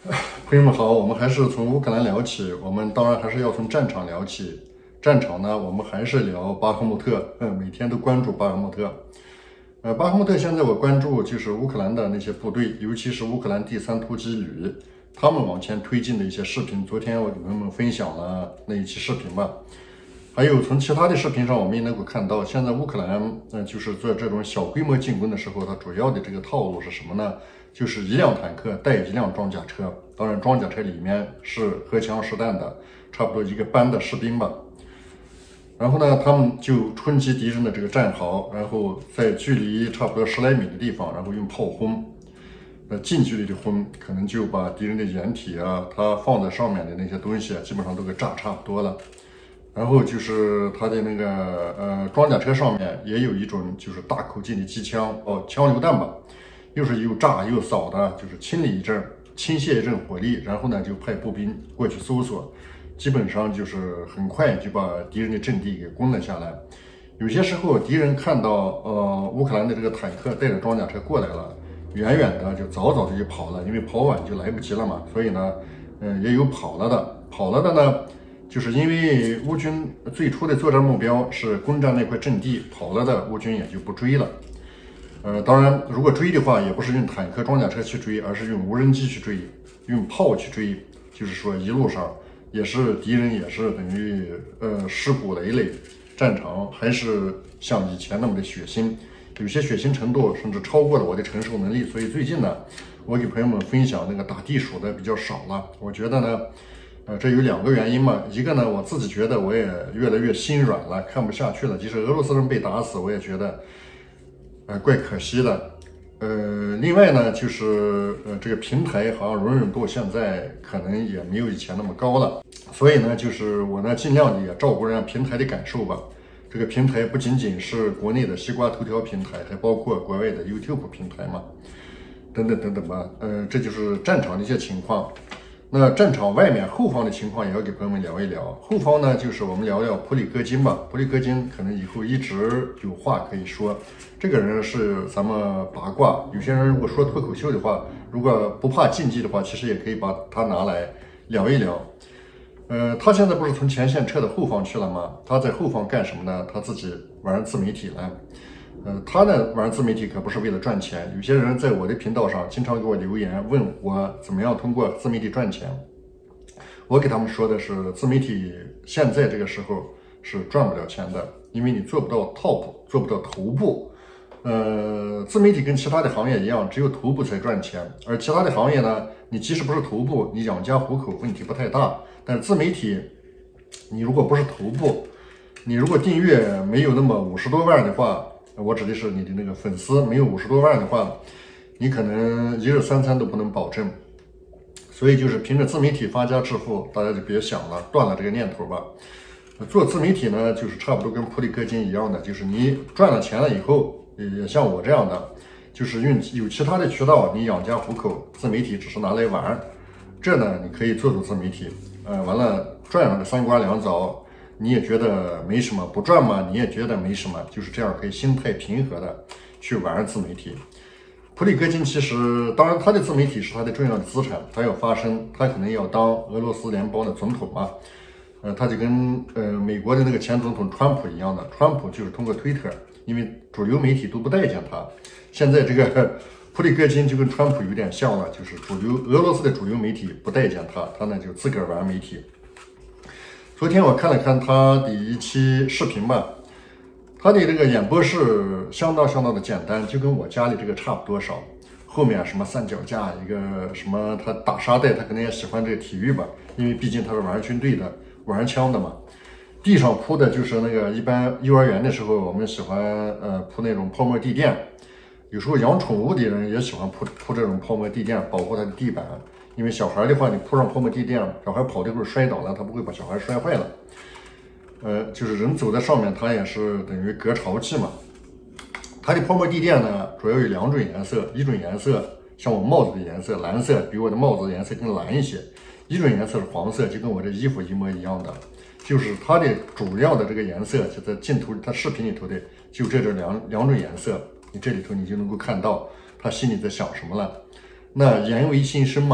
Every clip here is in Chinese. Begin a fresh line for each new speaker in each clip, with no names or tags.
朋友们好，我们还是从乌克兰聊起。我们当然还是要从战场聊起。战场呢，我们还是聊巴赫穆特。每天都关注巴赫穆特。巴赫穆特现在我关注就是乌克兰的那些部队，尤其是乌克兰第3突击旅，他们往前推进的一些视频。昨天我给朋友们分享了那一期视频吧。还有从其他的视频上，我们也能够看到，现在乌克兰，就是做这种小规模进攻的时候，它主要的这个套路是什么呢？就是1辆坦克带1辆装甲车，当然装甲车里面是荷枪实弹的，差不多1个班的士兵吧。然后呢，他们就冲击敌人的这个战壕，然后在距离差不多10来米的地方，然后用炮轰。近距离的轰，可能就把敌人的掩体啊，它放在上面的那些东西，基本上都给炸差不多了。然后就是它的那个装甲车上面也有一种就是大口径的机枪枪榴弹吧，又是又炸又扫的，就是清理一阵，倾泻一阵火力，然后呢就派步兵过去搜索，基本上就是很快就把敌人的阵地给攻了下来。有些时候敌人看到乌克兰的这个坦克带着装甲车过来了，远远的就早早的就跑了，因为跑晚就来不及了嘛，所以呢，也有跑了的呢。就是因为乌军最初的作战目标是攻占那块阵地，跑了的乌军也就不追了。当然，如果追的话，也不是用坦克、装甲车去追，而是用无人机去追，用炮去追。就是说，一路上也是敌人也是等于尸骨累累，战场还是像以前那么的血腥，有些血腥程度甚至超过了我的承受能力。所以最近呢，我给朋友们分享那个打地鼠的比较少了。我觉得呢。这有2个原因嘛，一个呢，我自己觉得我也越来越心软了，看不下去了。即使俄罗斯人被打死，我也觉得，怪可惜的。另外呢，就是这个平台好像容忍度现在可能也没有以前那么高了，所以呢，就是我呢尽量的也照顾人家平台的感受吧。这个平台不仅仅是国内的西瓜头条平台，还包括国外的 YouTube 平台嘛，等等等等吧。这就是战场的一些情况。那战场外面后方的情况也要给朋友们聊一聊。后方呢，就是我们聊聊普里戈金吧。普里戈金可能以后一直有话可以说。这个人是咱们八卦，有些人如果说脱口秀的话，如果不怕禁忌的话，其实也可以把他拿来聊一聊。他现在不是从前线撤到后方去了吗？他在后方干什么呢？他自己玩自媒体了。他呢玩自媒体可不是为了赚钱。有些人在我的频道上经常给我留言，问我怎么样通过自媒体赚钱。我给他们说的是，自媒体现在这个时候是赚不了钱的，因为你做不到 top， 做不到头部。自媒体跟其他的行业一样，只有头部才赚钱。而其他的行业呢，你即使不是头部，你养家糊口问题不太大。但是自媒体，你如果不是头部，你如果订阅没有那么50多万的话，我指的是你的那个粉丝没有50多万的话，你可能1日3餐都不能保证。所以就是凭着自媒体发家致富，大家就别想了，断了这个念头吧。做自媒体呢，就是差不多跟普里戈金一样的，就是你赚了钱了以后，也像我这样的，就是有其他的渠道你养家糊口，自媒体只是拿来玩。这呢，你可以做自媒体，完了赚上个3瓜2枣。你也觉得没什么，不赚嘛，你也觉得没什么，就是这样可以心态平和的去玩自媒体。普里戈金其实，当然他的自媒体是他的重要的资产，他要发声，他可能要当俄罗斯联邦的总统嘛。他就跟美国的那个前总统川普一样的，川普就是通过推特，因为主流媒体都不待见他。现在这个普里戈金就跟川普有点像了，就是俄罗斯的主流媒体不待见他，他呢就自个儿玩媒体。昨天我看了看他的一期视频吧，他的这个演播是相当的简单，就跟我家里这个差不多少。后面什么三脚架，一个什么他打沙袋，他可能也喜欢这个体育吧，因为毕竟他是玩军队的，玩枪的嘛。地上铺的就是那个一般幼儿园的时候我们喜欢铺那种泡沫地垫，有时候养宠物的人也喜欢铺这种泡沫地垫，保护它的地板。因为小孩的话，你铺上泡沫地垫，小孩跑的会摔倒了，他不会把小孩摔坏了。就是人走在上面，它也是等于隔潮气嘛。它的泡沫地垫呢，主要有2种颜色，一种颜色像我帽子的颜色，蓝色，比我的帽子的颜色更蓝一些；一种颜色是黄色，就跟我这衣服一模一样的。就是它的主要的这个颜色，就在镜头，它视频里头的，就这两种颜色，你这里头你就能够看到他心里在想什么了。那言为心声嘛。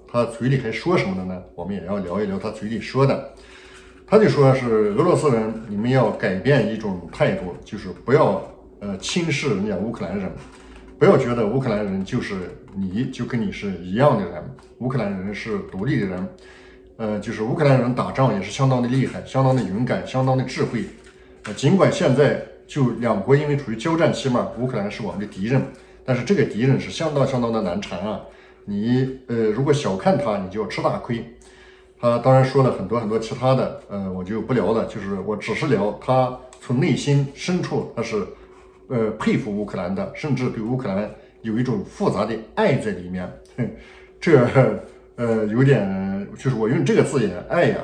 他嘴里还说什么的呢？我们也要聊一聊他嘴里说的。他就说是俄罗斯人，你们要改变一种态度，就是不要轻视人家乌克兰人，不要觉得乌克兰人就是就跟你是一样的人，乌克兰人是独立的人，就是乌克兰人打仗也是相当的厉害，相当的勇敢，相当的智慧。尽管现在就两国因为处于交战期嘛，乌克兰是我们的敌人，但是这个敌人是相当的难缠啊。你如果小看他，你就要吃大亏。他当然说了很多其他的，我就不聊了，就是我只是聊他从内心深处他是佩服乌克兰的，甚至对乌克兰有一种复杂的爱在里面。这有点就是我用这个字眼爱呀，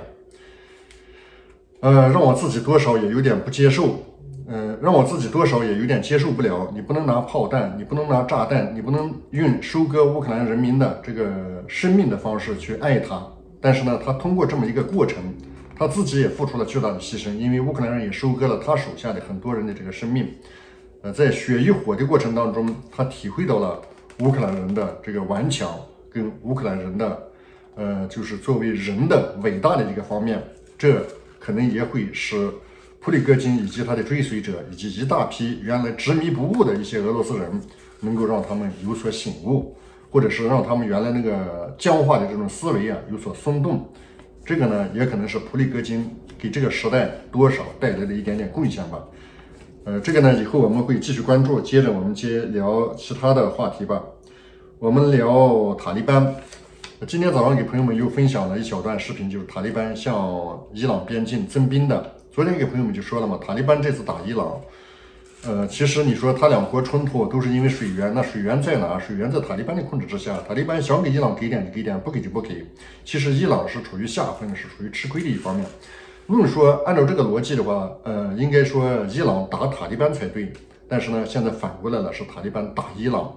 让我自己多少也有点不接受，让我自己多少也有点接受不了。你不能拿炮弹，你不能拿炸弹，你不能用收割乌克兰人民的这个生命的方式去爱他。但是呢，他通过这么一个过程，他自己也付出了巨大的牺牲，因为乌克兰人也收割了他手下的很多人的这个生命。在血与火的过程当中，他体会到了乌克兰人的这个顽强，跟乌克兰人的就是作为人的伟大的这个方面。这可能也会使普里戈金以及他的追随者，以及一大批原来执迷不悟的一些俄罗斯人，能够让他们有所醒悟，或者是让他们原来那个僵化的这种思维啊有所松动。这个呢，也可能是普里戈金给这个时代多少带来的一点点贡献吧。这个呢，以后我们会继续关注，接着我们聊其他的话题吧。我们聊塔利班。今天早上给朋友们又分享了一小段视频，就是塔利班向伊朗边境增兵的。昨天给朋友们就说了嘛，塔利班这次打伊朗，其实你说他两国冲突都是因为水源，那水源在哪？水源在塔利班的控制之下，塔利班想给伊朗给点就给点，不给就不给。其实伊朗是处于下风，是处于吃亏的一方面。论说按照这个逻辑的话，应该说伊朗打塔利班才对，但是呢，现在反过来了，是塔利班打伊朗。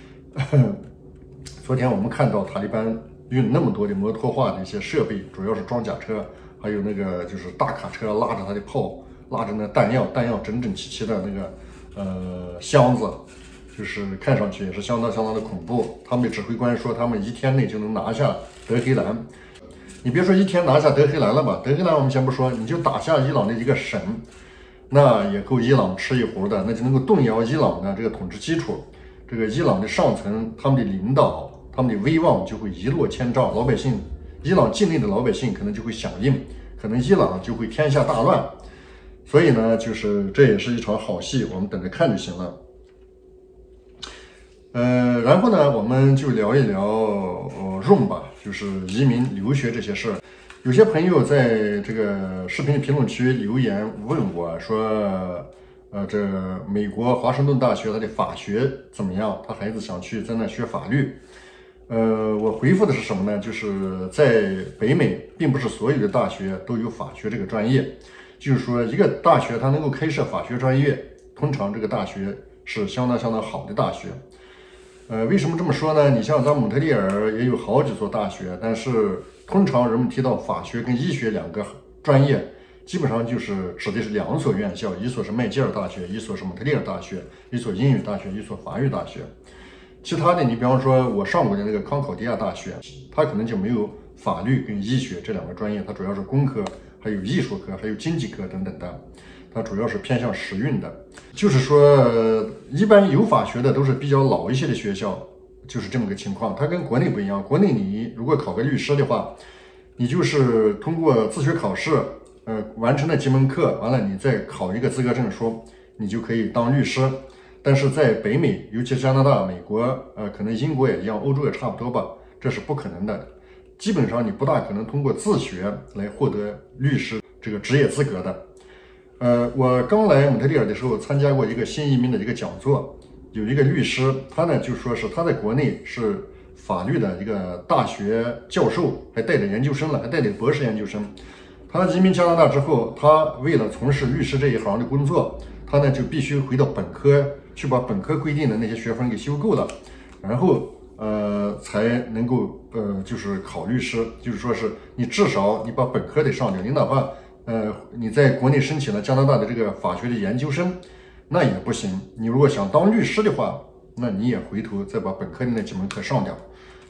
昨天我们看到塔利班用那么多的摩托化的一些设备，主要是装甲车，还有那个就是大卡车拉着他的炮，拉着那弹药整整齐齐的那个箱子，就是看上去也是相当的恐怖。他们的指挥官说，他们1天内就能拿下德黑兰。你别说1天拿下德黑兰了吧，德黑兰我们先不说，你就打下伊朗的一个省，那也够伊朗吃一壶的，那就能够动摇伊朗的这个统治基础，这个伊朗的上层他们的领导。他们的威望就会一落千丈，老百姓，伊朗境内的老百姓可能就会响应，可能伊朗就会天下大乱。所以呢，就是这也是一场好戏，我们等着看就行了。然后呢，我们就聊一聊ROM吧，就是移民留学这些事儿。有些朋友在这个视频评论区留言问我说，这美国华盛顿大学他的法学怎么样？他孩子想去在那学法律。我回复的是什么呢？就是在北美，并不是所有的大学都有法学这个专业。就是说，一个大学它能够开设法学专业，通常这个大学是相当好的大学。为什么这么说呢？你像咱蒙特利尔也有好几所大学，但是通常人们提到法学跟医学两个专业，基本上就是指的是2所院校，一所是麦吉尔大学，一所是蒙特利尔大学，一所英语大学，一所法语大学。其他的，你比方说我上过的那个康考迪亚大学，它可能就没有法律跟医学这2个专业，它主要是工科，还有艺术科，还有经济科等等的，它主要是偏向实用的。就是说，一般有法学的都是比较老一些的学校，就是这么个情况。它跟国内不一样，国内你如果考个律师的话，你就是通过自学考试，完成了几门课，完了你再考一个资格证书，你就可以当律师。但是在北美，尤其加拿大、美国，可能英国也一样，欧洲也差不多吧，这是不可能的。基本上你不大可能通过自学来获得律师这个职业资格的。我刚来蒙特利尔的时候，参加过一个新移民的一个讲座，有一个律师，他呢就说是他在国内是法律的一个大学教授，还带着研究生了，还带着博士研究生。他移民加拿大之后，他为了从事律师这一行的工作，他呢就必须回到本科。去把本科规定的那些学分给修够了，然后才能够就是考律师，就是说是你至少你把本科得上掉，你哪怕你在国内申请了加拿大的这个法学的研究生，那也不行。你如果想当律师的话，那你也回头再把本科的那几门课上掉。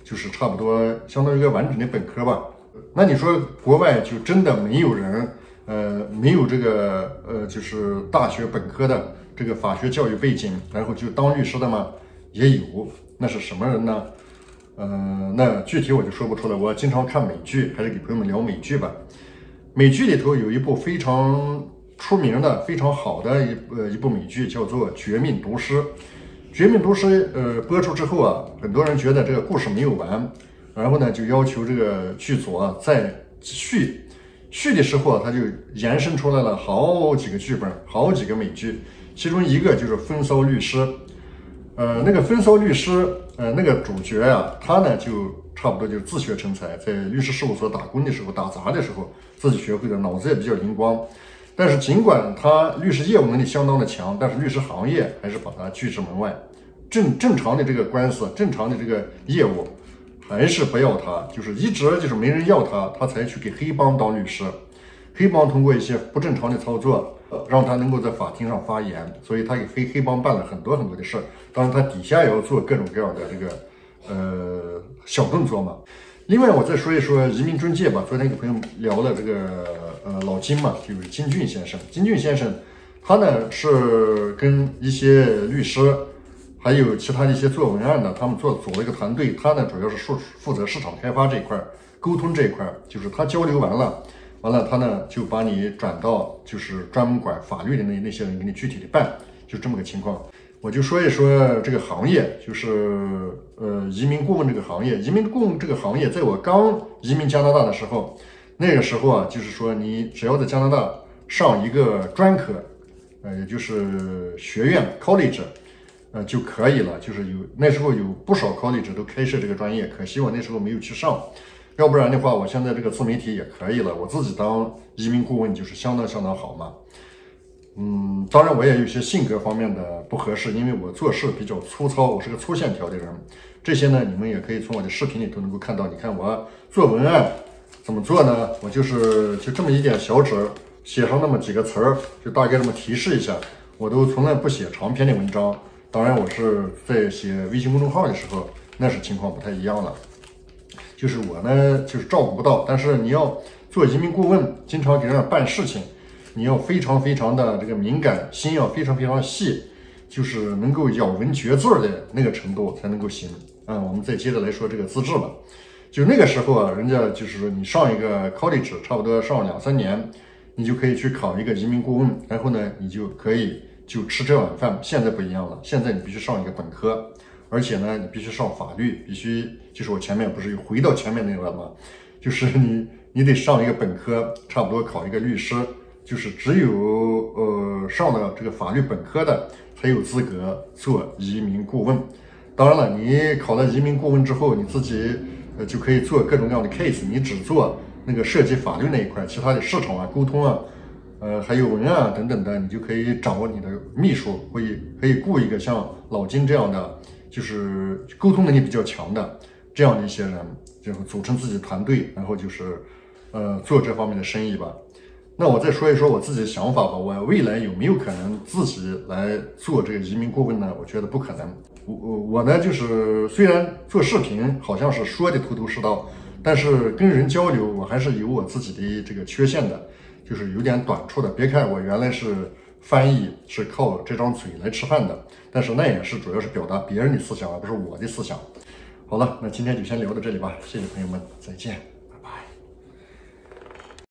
就是差不多相当于一个完整的本科吧。那你说国外就真的没有人，没有这个就是大学本科的这个法学教育背景，然后就当律师的吗？也有，那是什么人呢？那具体我就说不出来。我经常看美剧，还是给朋友们聊美剧吧。美剧里头有一部非常出名的、非常好的一部美剧，叫做《绝命毒师》。《绝命毒师》播出之后啊，很多人觉得这个故事没有完，然后呢就要求这个剧组啊再续的时候啊，他就延伸出来了好几个剧本，好几个美剧，其中一个就是《风骚律师》。那个《风骚律师》那个主角啊，他呢就差不多就是自学成才，在律师事务所打工的时候、打杂的时候自己学会的，脑子也比较灵光。但是尽管他律师业务能力相当的强，但是律师行业还是把他拒之门外。正常的这个官司，正常的这个业务，还是不要他，就是一直就是没人要他，他才去给黑帮当律师。黑帮通过一些不正常的操作，让他能够在法庭上发言，所以他给黑帮办了很多的事。当然，他底下也要做各种各样的这个小动作嘛。另外，我再说一说移民中介吧。昨天跟朋友聊了这个老金嘛，就是金俊先生。金俊先生他呢是跟一些律师，还有其他的一些做文案的，他们组了一个团队。他呢主要是负责市场开发这一块，沟通这一块，就是他交流完了，他呢就把你转到就是专门管法律的那些人给你具体的办，就这么个情况。我就说一说这个行业，就是移民顾问这个行业。移民顾问这个行业，在我刚移民加拿大的时候，那个时候啊，就是说你只要在加拿大上一个专科，也就是学院 college，就可以了。就是那时候有不少 college 都开设这个专业，可惜我那时候没有去上。要不然的话，我现在这个自媒体也可以了。我自己当移民顾问就是相当好嘛。当然我也有一些性格方面的不合适，因为我做事比较粗糙，我是个粗线条的人。这些呢，你们也可以从我的视频里头能够看到。你看我做文案怎么做呢？我就这么一点小纸，写上那么几个词儿，就大概这么提示一下。我都从来不写长篇的文章。当然我是在写微信公众号的时候，那是情况不太一样了。就是我呢，就是照顾不到。但是你要做移民顾问，经常给人家办事情，你要非常的这个敏感，心要非常细，就是能够咬文嚼字的那个程度才能够行。我们再接着来说这个资质吧。就那个时候啊，人家就是说你上一个 college， 差不多上2-3年，你就可以去考一个移民顾问，然后呢，你就可以就吃这碗饭。现在不一样了，现在你必须上一个本科。而且呢，你必须上法律，必须就是我前面不是又回到前面那个了吗？就是你得上一个本科，差不多考一个律师，就是只有上了这个法律本科的才有资格做移民顾问。当然了，你考了移民顾问之后，你自己就可以做各种各样的 case， 你只做那个涉及法律那一块，其他的市场啊、沟通啊，还有文案啊等等的，你就可以找你的秘书，可以雇一个像老金这样的。就是沟通能力比较强的这样的一些人，就组成自己的团队，然后就是做这方面的生意吧。那我再说一说我自己的想法吧。我未来有没有可能自己来做这个移民顾问呢？我觉得不可能。我呢，就是虽然做视频好像是说的头是道，但是跟人交流我还是有我自己的这个缺陷的，就是有点短处的。别看我原来是翻译，是靠这张嘴来吃饭的，但是那也是主要是表达别人的思想，而不是我的思想。好了，那今天就先聊到这里吧，谢谢朋友们，再见。